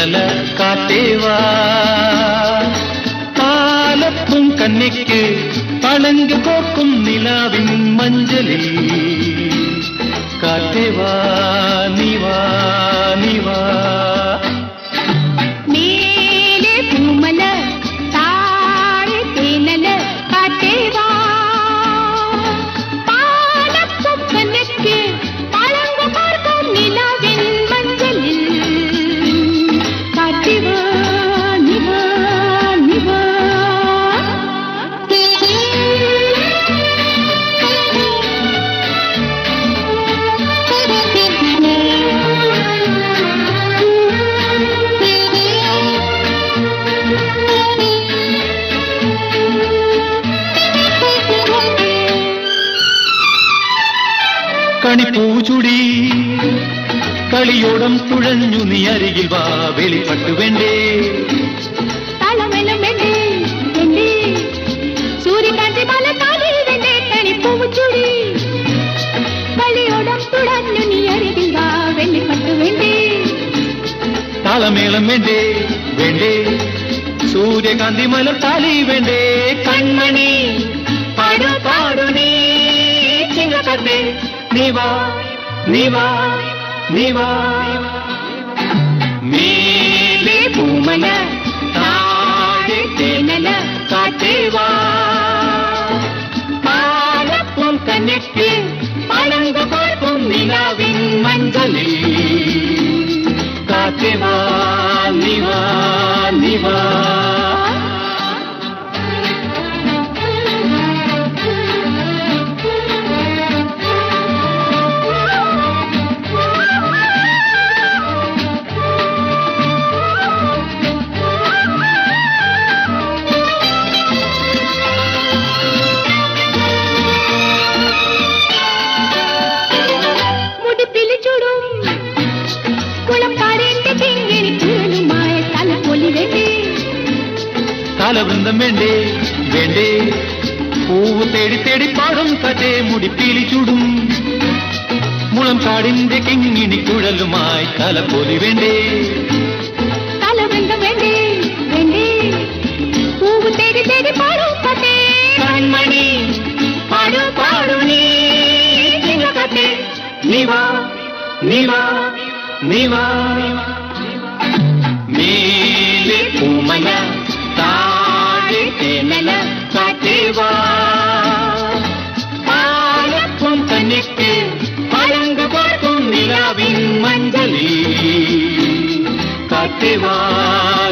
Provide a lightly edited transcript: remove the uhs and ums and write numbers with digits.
തേനല കാറ്റേവാ പാലപ്പും കന്നിക്ക് പളങ്ക് കോർക്കും നിലാവിൻ മഞ്ചലിൽ കാറ്റേവാ നീവാ നീവാ മേലെ പൂമല താഴെ തേനല കാറ്റേവാ പാലപ്പും കന്നിക്ക് പളങ്ക് കോർക്കും നിലാവിൻ മഞ്ചലിൽ കാറ്റേവാ നീവാ നീവാ കണിപ്പൂചുടി കളിയോടം തുഴഞ്ഞു നീ അരികിൽ വാ വെളിപ്പെട്ടു വേണ്ടേ താളമെല്ലാം വേണ്ടേ വേണ്ടേ സൂര്യകാന്തി മല താലിൽ വേണ്ടേ കണിപ്പൂചുടി കളിയോടം തുഴഞ്ഞു നീ അരികിൽ വാ വെളിപ്പെട്ടു വേണ്ടേ താളമേളം വേണ്ടേ വേണ്ടേ സൂര്യകാന്തി മല താലി വേണ്ടേ കൺമണി പാടു പാടു നീ ചിങ്ങക്കത്തെ നീവാ നീവാ നീവാ മേലെ പൂമല താഴെ തേനല കാറ്റേവാ പാലപ്പും കന്നിക്ക് പളങ്ക് കോർക്കും നിലാവിൻ മഞ്ചലിൽ കാറ്റേവാ നീവാ നീവാ താലവൃന്ദം വേണ്ടേ വേണ്ടേ പൂവ് തേടി തേടി പാടും കഥേ മുടിപ്പീലി ചൂടും മുളം കാടിന്റെ കിങ്ങിണി കുഴലുമായി തലപ്പൊലി വേണ്ടേ താലവൃന്ദം വേണ്ടേ വേണ്ടേ പൂവ് തേടി തേടി പാടും കഥേ കൺമണി പാടു പാടു നീ ചിങ്ങക്കത്തെ നീവാ നീവാ നീവാ മേലെ പൂമല താഴെ തേനല കാറ്റേവാ പാലപ്പും കന്നിക്ക് പളങ്ക് കോർക്കും നിലാവിൻ മഞ്ചലിൽ കാറ്റേവാ